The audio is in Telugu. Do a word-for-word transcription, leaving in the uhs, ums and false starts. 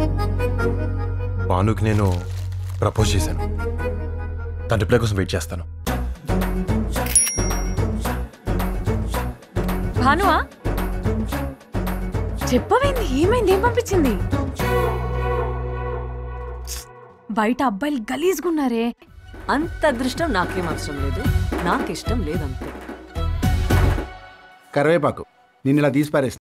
భానుకి నేను ప్రపోజ్ చేశాను. తన రిప్లై కోసం వెయిట్ చేస్తాను. భానువా చెప్పవేంది? ఏమైంది? ఏం పంపించింది? బయట అబ్బాయిలు గలీజ్గున్నారే. అంత అదృష్టం నాకేం అవసరం లేదు, నాకు ఇష్టం లేదంతే. కరివేపాకు నిన్ను ఇలా తీసి పారేస్తా.